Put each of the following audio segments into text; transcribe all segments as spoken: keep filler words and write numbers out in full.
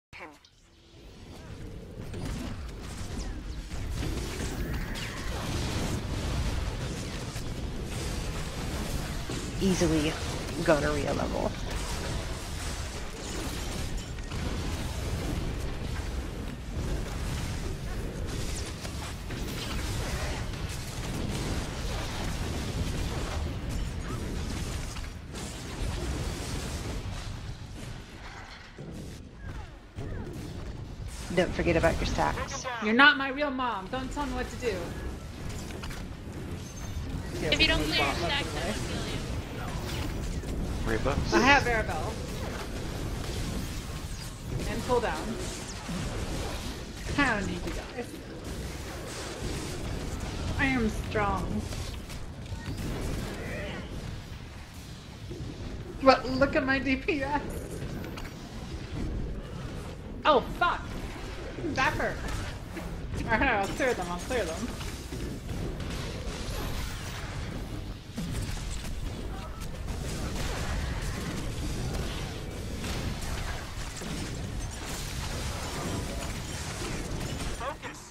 Easily gonorrhea level. Don't forget about your stacks. You're not my real mom. Don't tell me what to do. If you don't clear your stacks, I will kill you. Reba? I have Arabelle. And cooldown. I don't need you guys. I am strong. But look at my D P S. Oh, fuck. That hurt. Alright, I'll clear them, I'll clear them. Focus.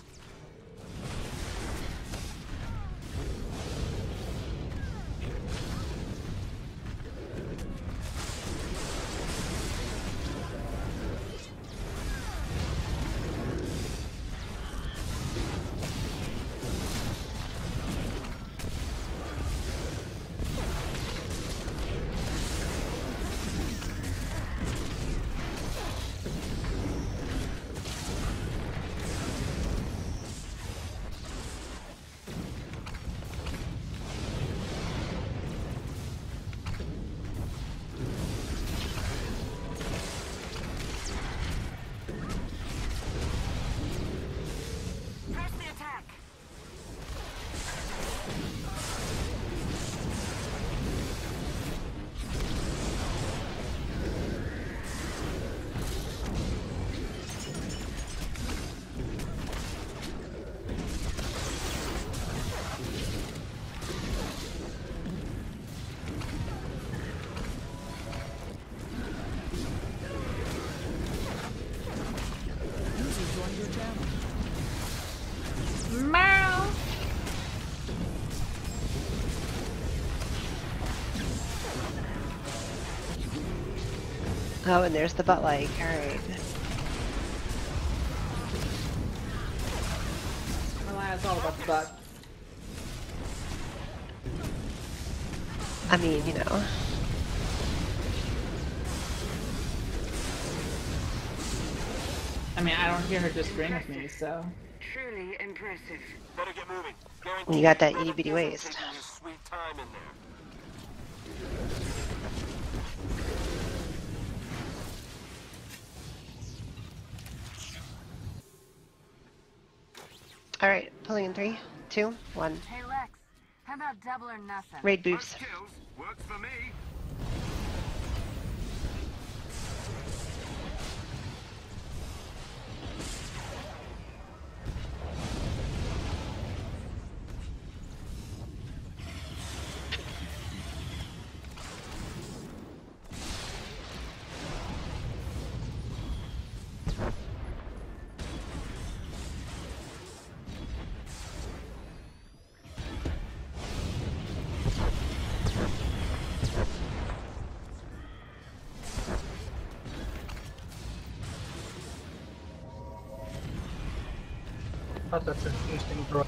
Meow. Oh, and there's the butt leg. Alright. Well, it's all about the butt. I mean, you know. I mean, I don't hear her just ring with me, so. Truly impressive. Better get moving. You got that itty bitty waist. Sweet time in there. Alright, pulling in three, two, one. Hey Lex, how about double or nothing? Raid boost. First kills works for me. Oh, that's an interesting draw.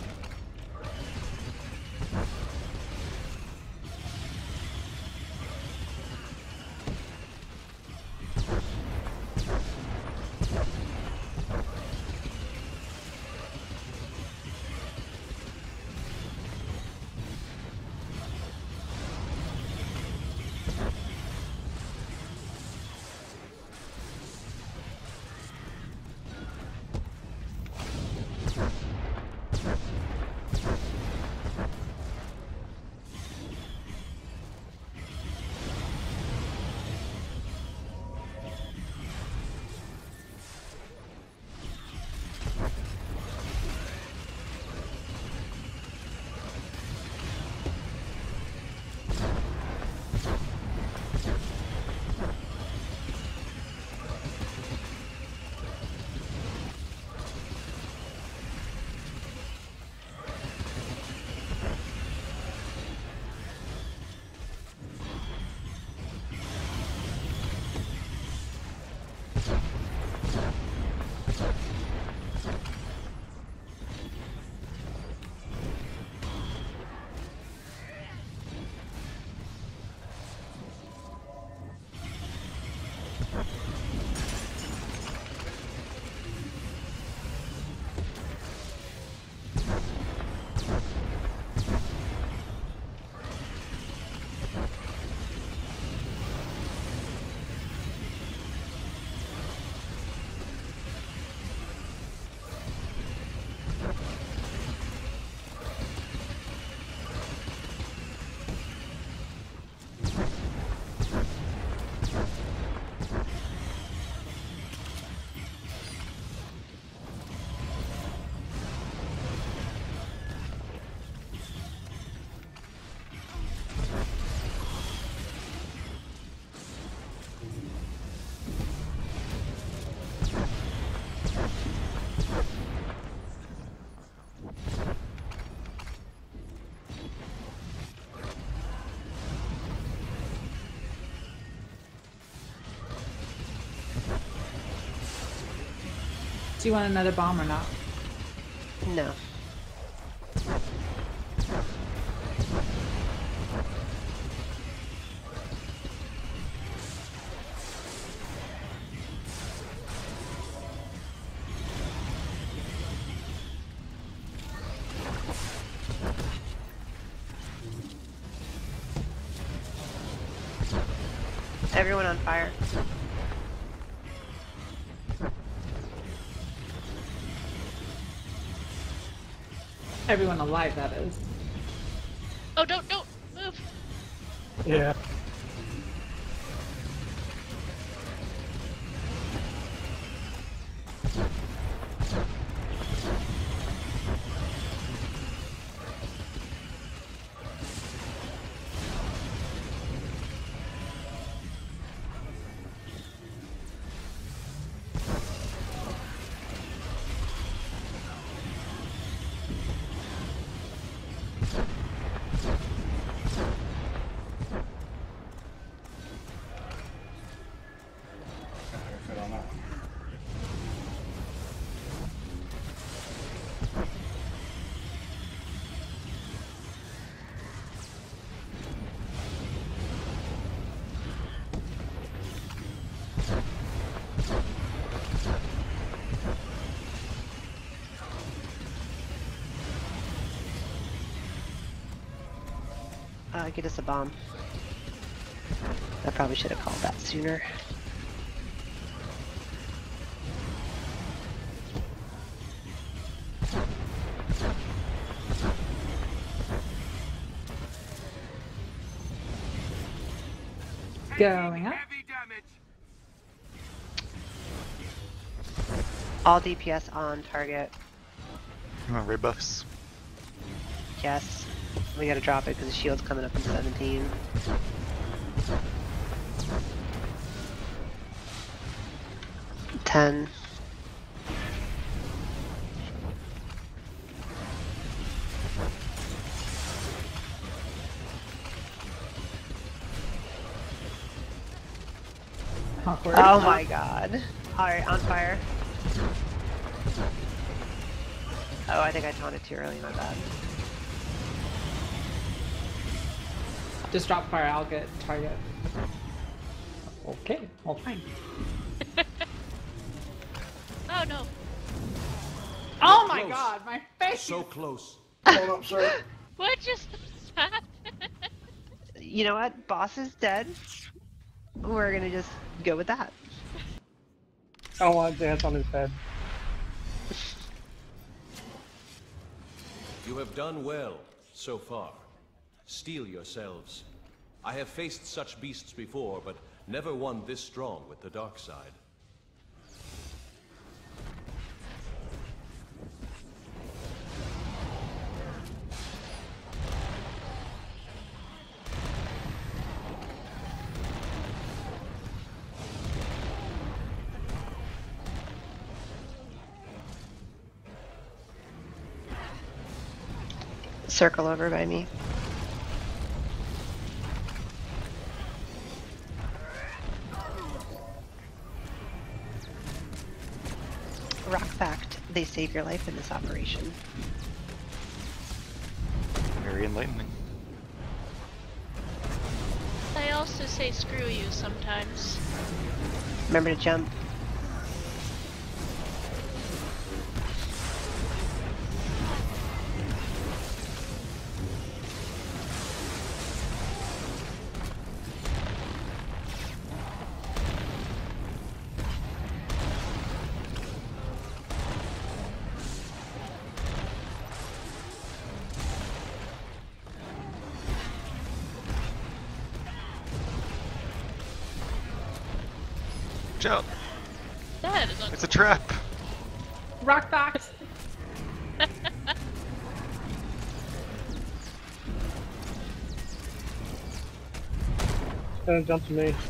Do you want another bomb or not? No. Everyone on fire. Everyone alive, that is. Oh, don't, don't move. Yeah. Uh, get us a bomb. I probably should have called that sooner. Going up. Heavy damage. All D P S on target. You want ray buffs? Yes. We gotta drop it because the shield's coming up in seventeen. ten. Awkward. Oh my god. Alright, on fire. Oh, I think I taunted too early, my bad. Just drop fire, I'll get target. Okay, well fine. Oh no. Oh my Close. god, my face! So close. Hold up, sir. What just happened? You know what? Boss is dead. We're gonna just go with that. I don't want to dance on his head. You have done well so far. Steel yourselves. I have faced such beasts before, but never one this strong with the dark side. Circle over by me. Rock fact, they save your life in this operation. Very enlightening. I also say screw you sometimes. Remember to jump. Jump! That is It's a trap! Rock back! Don't jump to me.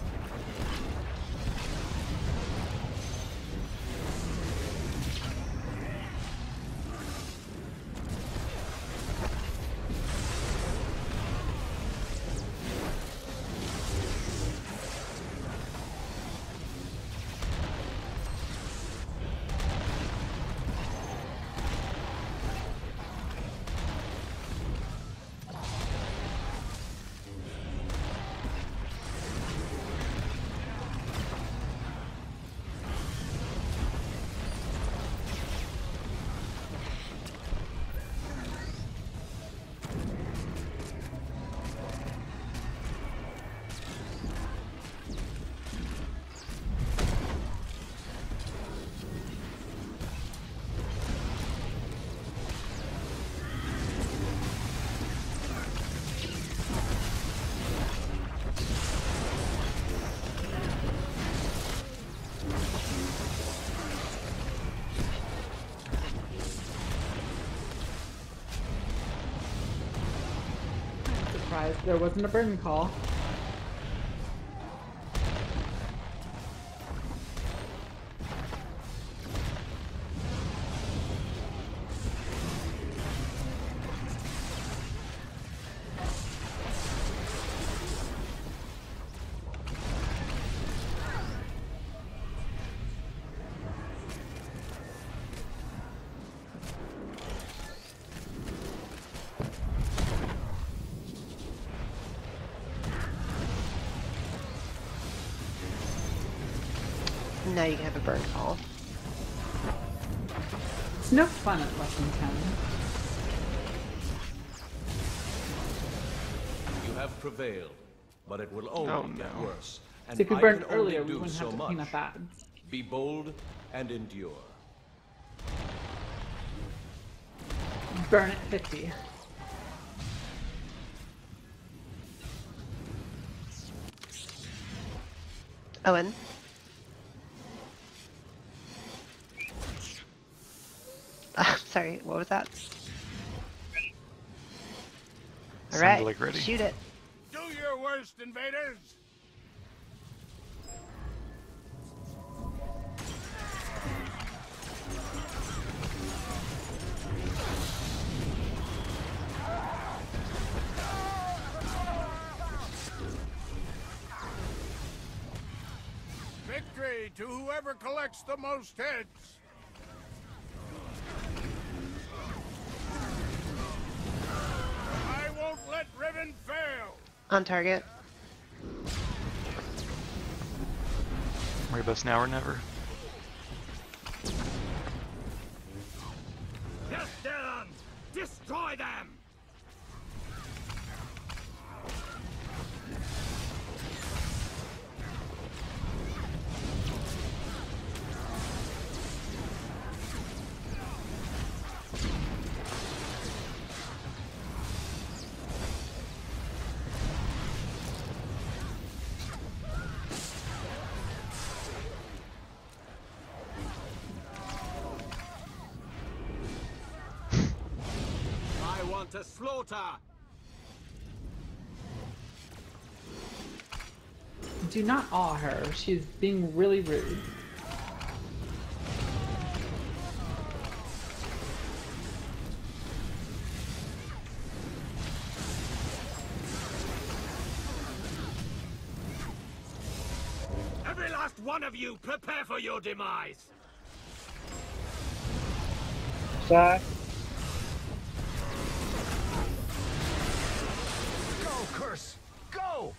guys. There wasn't a burden call. Now you can have a burn call. It's no fun at less than ten. You have prevailed, but it will only Oh, get no. worse. And So if we I burned can only earlier, we do wouldn't so have to much. clean up ads. Be bold and endure. Burn at fifty. Owen. Ah, sorry, what was that? Sounded Alright, like ready. shoot it. Do your worst, invaders! Victory to whoever collects the most heads! I won't let Riven fail! On target. Rainbows now or never. Get them! Destroy them! I want to slaughter! Do not awe her. She's being really rude. Every last one of you, prepare for your demise! Side. Go, curse! Go!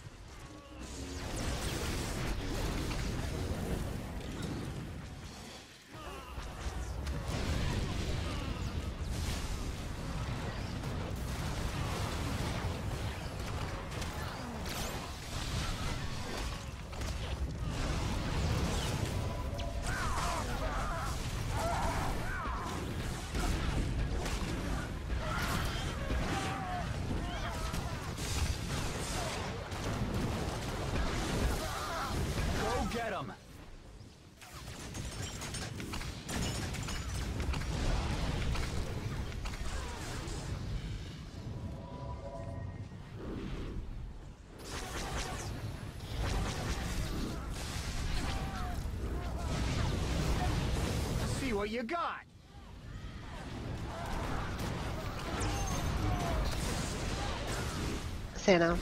Go get him! See what you got! Sano.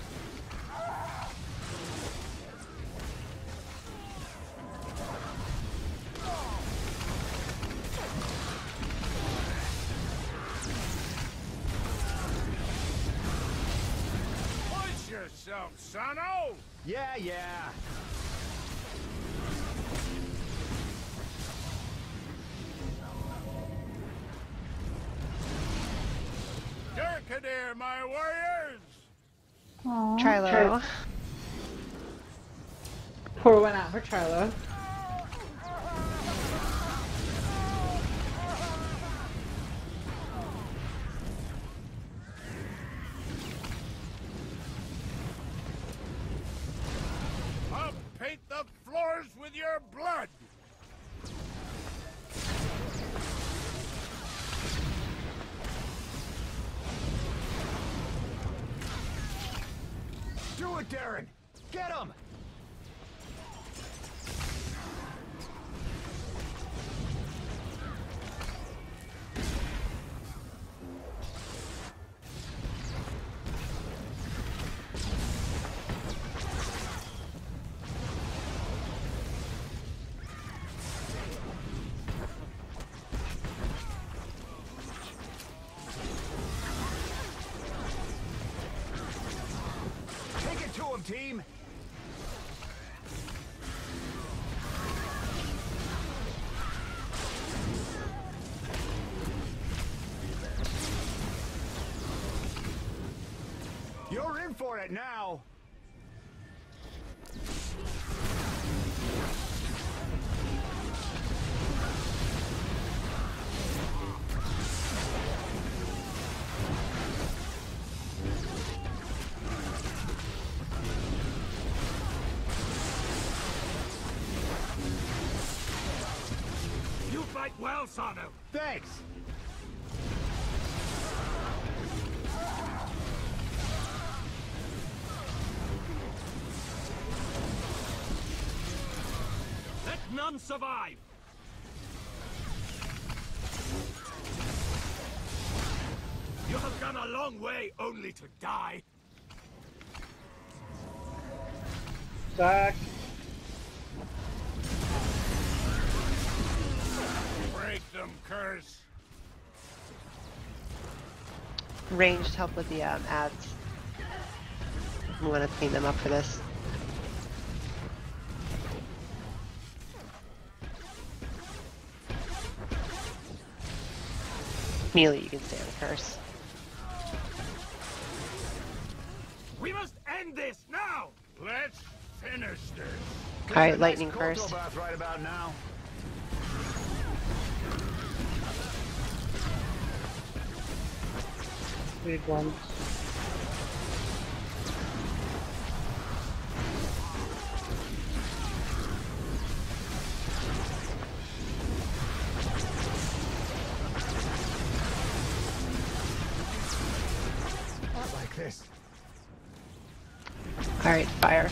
Push yourself, Sano! Yeah, yeah. Durkadir, my warriors! Aww. Trilo. Pour one out for Trilo. I'll paint the floors with your blood! it, Darren! Get him! Take it to him, team! You're in for it now! You fight well, Sano. Thanks. Let none survive. You have gone a long way only to die. Zach. Break them, curse. Ranged help with the um, ads. We want to clean them up for this. Melee, you can stay on the curse. We must end this now. Let's finish this. Alright, lightning Coastal first. bath right about now. Big ones. Not like this. Alright, fire.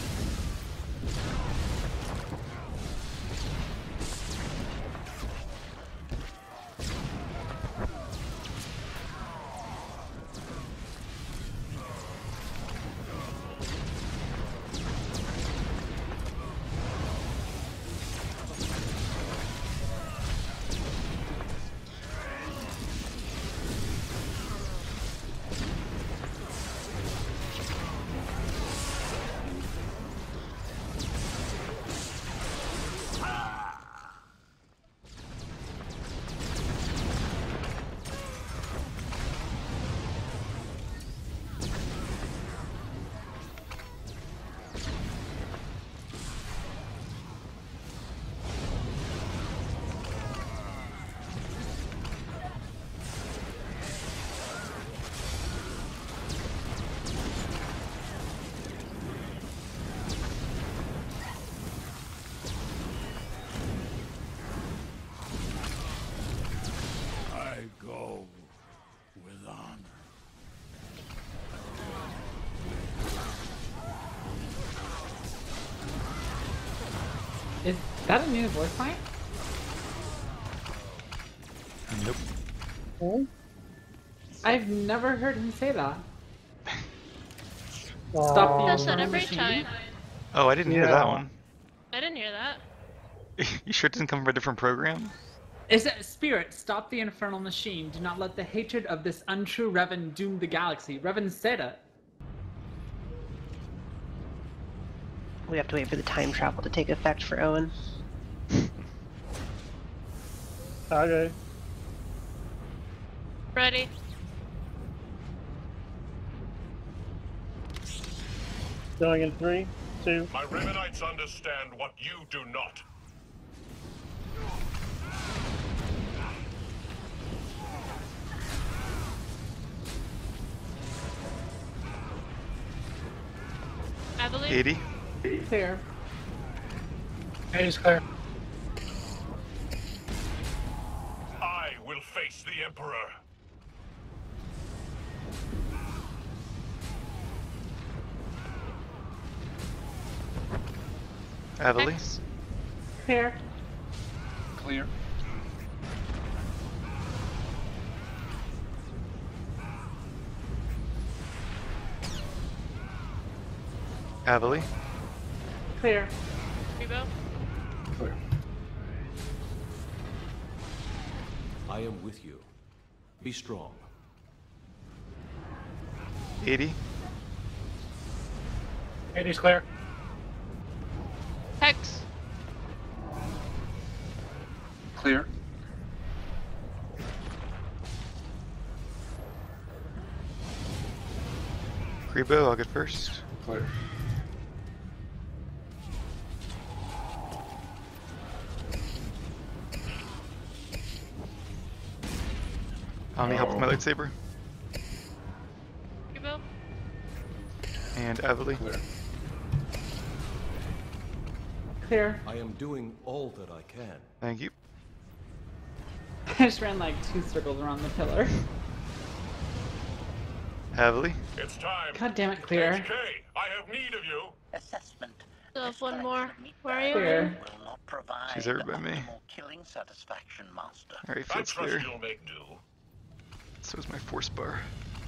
I go with honor. Is that a new voice line? Nope. Hmm? I've never heard him say that. Uh, Stop the Does that infernal every machine. time. Oh, I didn't hear Yeah. that one. I didn't hear that. You sure it didn't come from a different program? Is it Spirit, stop the infernal machine. Do not let the hatred of this untrue Revan doom the galaxy. Revan said it. We have to wait for the time travel to take effect for Owen. Okay. Ready? Going in three, two. My Remanites understand what you do not. I believe. eighty? Clear. Eight is clear. I will face the Emperor. Heavily. Hex. Clear. Clear. Heavily. Clear. Rebo. Clear. I am with you. Be strong. eighty. eighty's clear. Hex. Clear. Rebo, I'll get first. Clear. I'll need help with my lightsaber. Rebo. And Heavily. Clear. Clear. I am doing all that I can. Thank you. I just ran like two circles around the pillar. Heavily. It's time. God damn it, clear. H K, I have need of you. Assessment. Still have This one more. collection of meat Where are you? Clear. will not provide She's over by me. optimal killing satisfaction, Master. Alright, I field's trust clear. you'll make do. So is my force bar.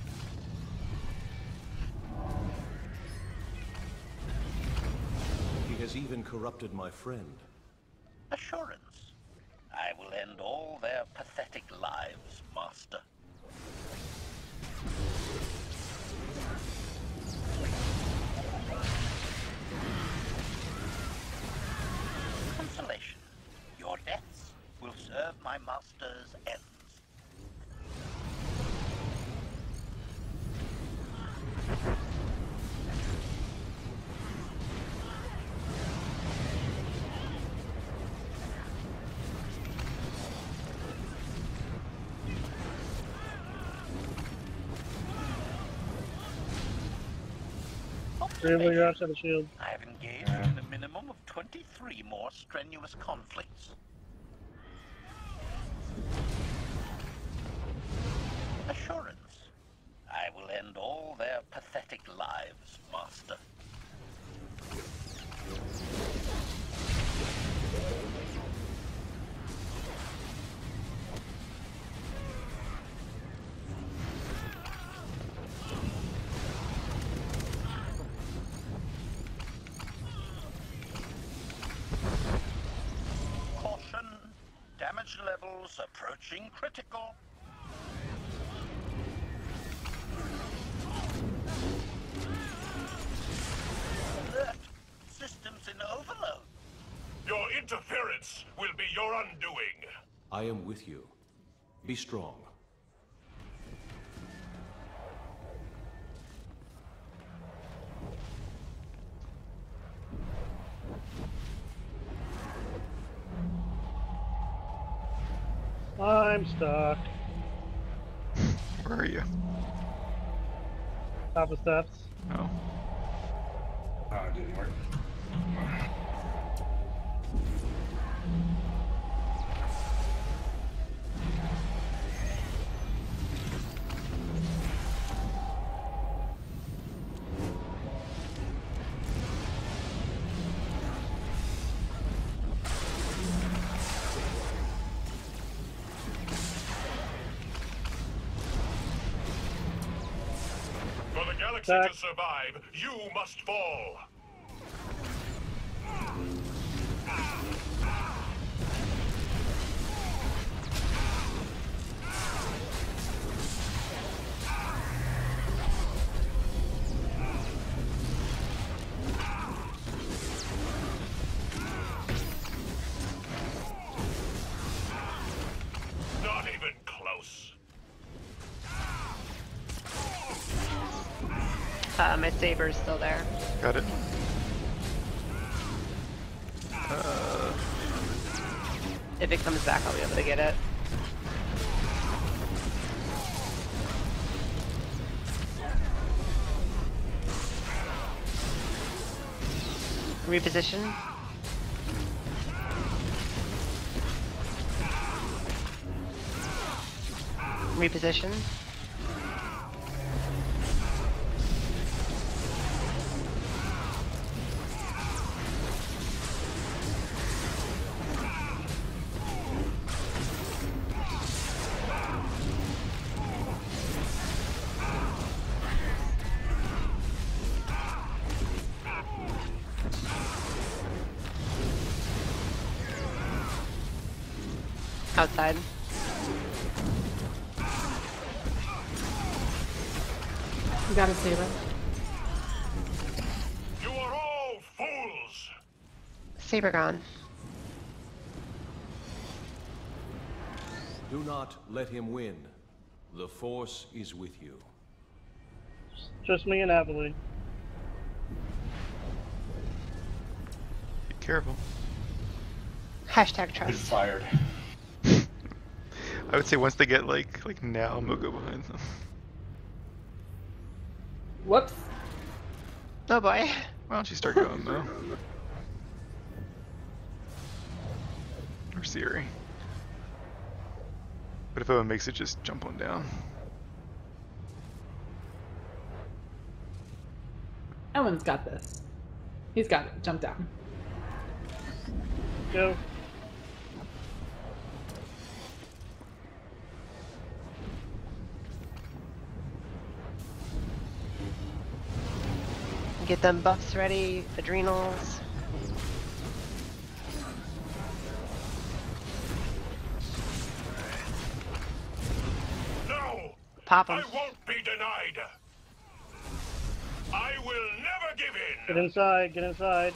He has even corrupted my friend. Assurance. I will end all their pathetic lives, Master. Consolation. Your deaths will serve my master's ends. Really, you're outside the shield. I have engaged in a minimum of twenty-three more strenuous conflicts. Assurance. I will end all their pathetic lives, Master. Caution. Damage levels approaching critical. Alert. Systems in overload. Your interference will be your undoing. I am with you. Be strong. I'm stuck. Where are you? Top of steps. Oh. Oh, it didn't work. For the galaxy Back. to survive, you must fall. Not even close. Uh, my saber's still there. Got it. Uh, If it comes back, I'll be able to get it. Reposition. Reposition. Outside. You gotta save it. You are all fools! Saber gone. Do not let him win. The Force is with you. Just me and Abilene. Be careful. Hashtag He's trust. fired. I would say once they get like like now, I'm gonna go behind them. Whoops. Oh boy. Why don't you start going though? Or Siri. But if Owen makes it, just jump on down. Owen's got this. He's got it. Jump down. Go. Get them buffs ready, adrenals. No! Pop I them. won't be denied! I will never give Get in! inside. Get inside.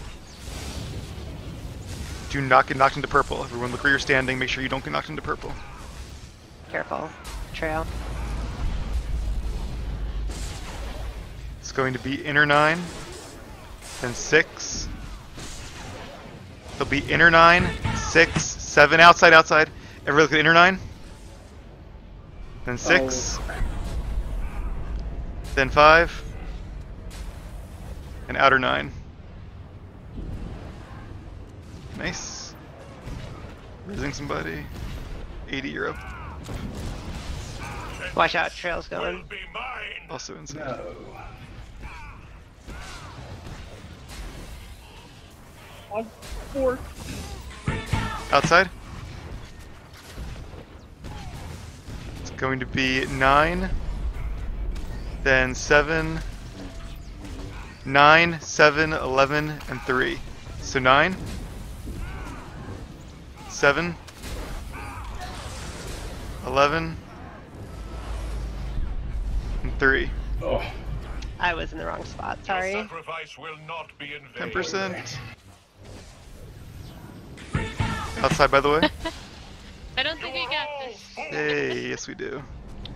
Do not get knocked into purple. Everyone look where you're standing, make sure you don't get knocked into purple. Careful. Trail. It's going to be inner nine, then six. There'll be inner nine, six, seven, outside, outside. Everyone look at inner nine. Then six. Then five. And outer nine. Nice. Raising somebody. eighty, you're up. Watch out, trail's Will going. be mine! Also inside. No. On four. Outside. It's going to be nine. Then seven. Nine, seven, eleven, and three. So nine. Seven. Eleven. And three. Oh. I was in the wrong spot, Your sorry. sacrifice will not be in vain. Ten percent. Outside, by the way. I don't think we got this. Hey, yes we do.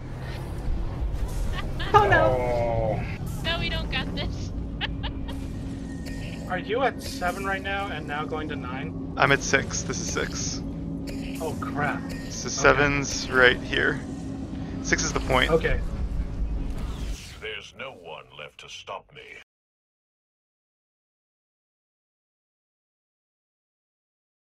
Oh no. Oh. No, we don't got this. Are you at seven right now and now going to nine? I'm at six. This is six. Oh crap. So seven's right here. Six is the point. Okay. There's no one left to stop me.